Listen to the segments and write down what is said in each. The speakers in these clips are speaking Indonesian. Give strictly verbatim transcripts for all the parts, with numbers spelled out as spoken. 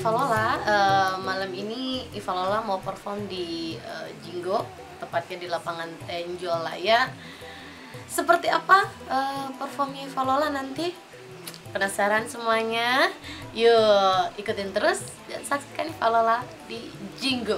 Ivalola, uh, malam ini Ivalola mau perform di uh, Jinggo, tepatnya di lapangan Tenjolaya. Seperti apa uh, performnya Ivalola nanti? Penasaran semuanya? Yuk ikutin terus dan saksikan Ivalola di Jinggo.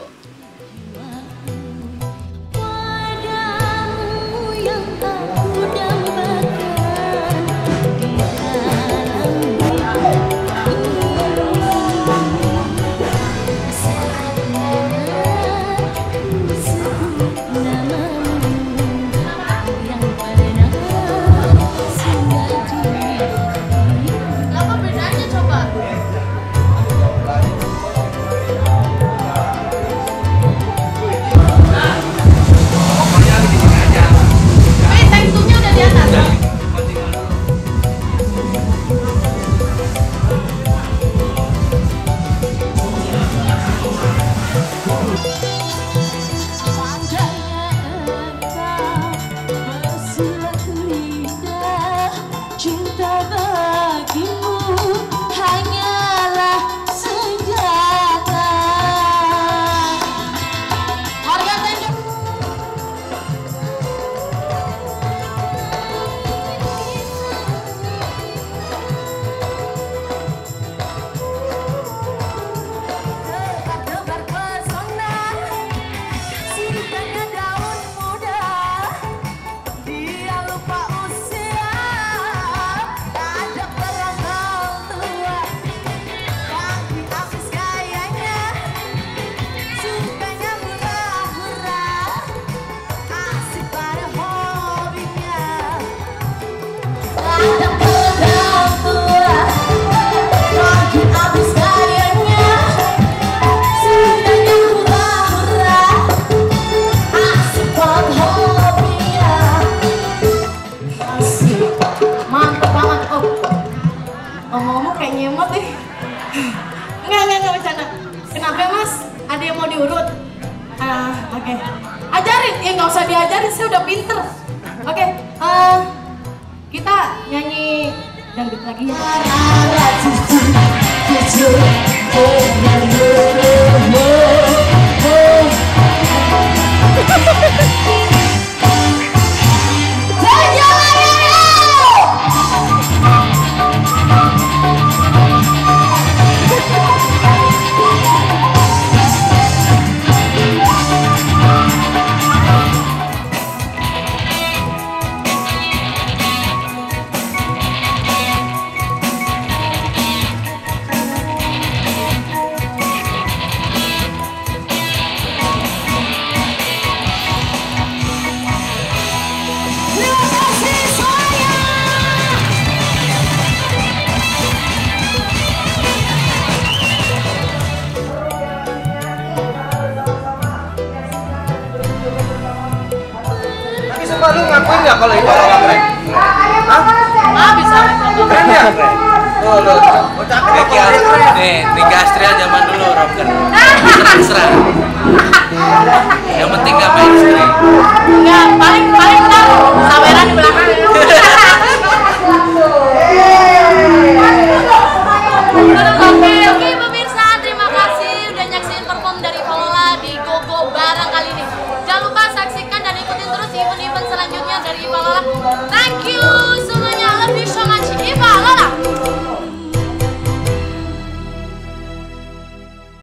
Ngomong-ngomong kayak nyemot nih. Enggak, enggak, enggak bercanda. Kenapa mas? Ada yang mau diurut? Uh, Oke okay. Ajarin, ya nggak usah diajarin, saya udah pinter. Oke, okay. uh, kita nyanyi dangdut lagi ya. Sumpah lu ngakuin nggak kalau itu orang keren? Hah? Ah bisa. Keren ya? Oh lo, oh cakep kok. Nih, Nika Astria zaman dulu rocker. Terserah. Yang penting nggak mainstream. Nggak, paling paling ntar saweran di belakang. Oke, oke pemirsa, terima kasih udah nyaksiin perform dari Ivalola di Gogo bareng kali ini. Jangan lupa saksikan dan ikutin terus event-event selanjutnya dari Ivalola. Thank you.